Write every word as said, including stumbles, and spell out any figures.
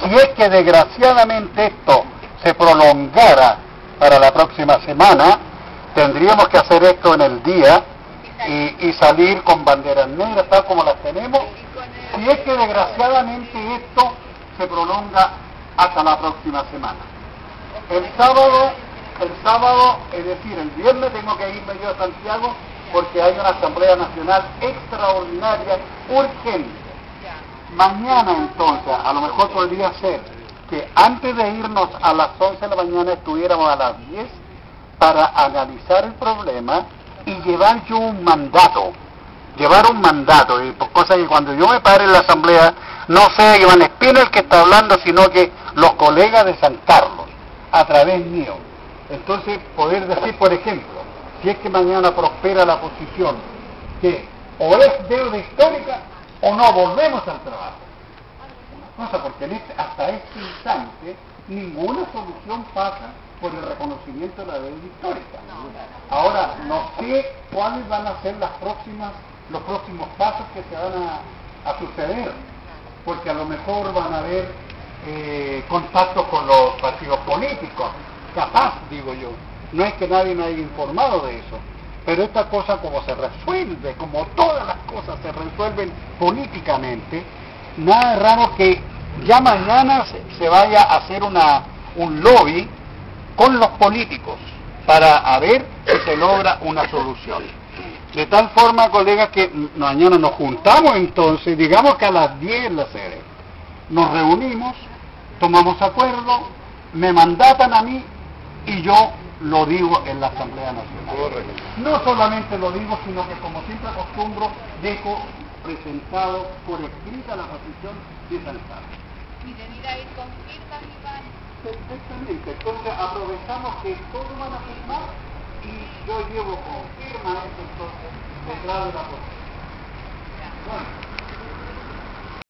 Si es que desgraciadamente esto se prolongara para la próxima semana, tendríamos que hacer esto en el día y, y salir con banderas negras tal como las tenemos. Si es que desgraciadamente esto se prolonga hasta la próxima semana. El sábado, el sábado, es decir, el viernes tengo que irme yo a Santiago porque hay una Asamblea Nacional extraordinaria, urgente. Mañana entonces, a lo mejor podría ser que antes de irnos a las once de la mañana estuviéramos a las diez para analizar el problema y llevar yo un mandato, llevar un mandato, y por cosa que cuando yo me pare en la asamblea, no sea Iván Espina el que está hablando, sino que los colegas de San Carlos, a través mío. Entonces, poder decir, por ejemplo, si es que mañana prospera la posición, que o es deuda histórica, o no volvemos al trabajo. Una cosa, porque en este, hasta este instante, ninguna solución pasa por el reconocimiento de la deuda histórica. Ahora, no sé cuáles van a ser las próximas, los próximos pasos que se van a, a suceder, porque a lo mejor van a haber eh, contactos con los partidos políticos, capaz, digo yo. No es que nadie me haya informado de eso, pero esta cosa como se resuelve, como todas las cosas se resuelven políticamente, nada es raro que ya mañana se, se vaya a hacer una, un lobby con los políticos para a ver si se logra una solución. De tal forma, colegas, que mañana nos juntamos entonces, digamos que a las diez en la sede, nos reunimos, tomamos acuerdo, me mandatan a mí y yo lo digo en la Asamblea Nacional. Correcto. No solamente lo digo, sino que como siempre acostumbro, dejo presentado por escrita la posición de San Carlos. Y de ir a ir con firmas, Iván. Perfectamente, entonces aprovechamos que todos van a firmar y yo llevo con firma eso entonces detrás de la posición. Bueno.